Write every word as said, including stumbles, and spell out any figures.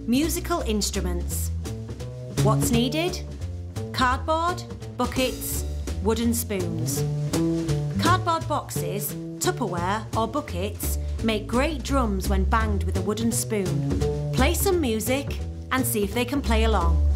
Musical instruments. What's needed? Cardboard, buckets, wooden spoons. Cardboard boxes, Tupperware or buckets make great drums when banged with a wooden spoon. Play some music and see if they can play along.